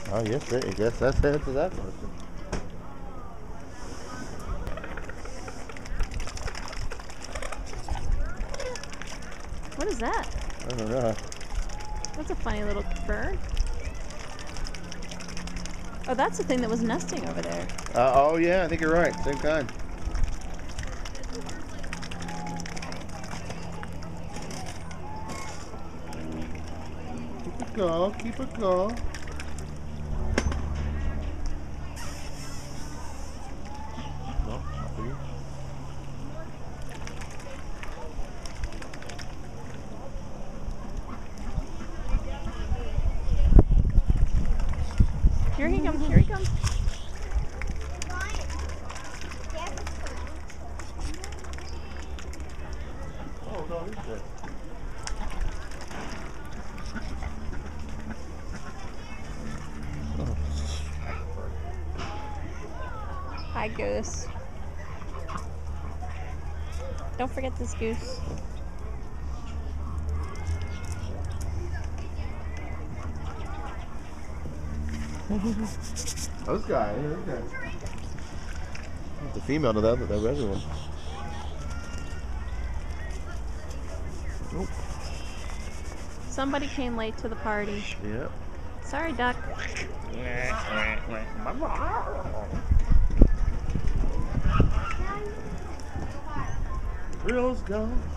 Oh, yes, I guess that's the answer to that question. What is that? I don't know. That's a funny little bird. Oh, that's the thing that was nesting over there. Oh, yeah, I think you're right. Same kind. Keep it go, keep it go. No, not for you. Here he comes, here he comes. Oh, no, he's good. Hi, goose. Don't forget this goose. Those guys. The female to that everyone. Oh. Somebody came late to the party. Yep. Sorry, duck. Reel's gone.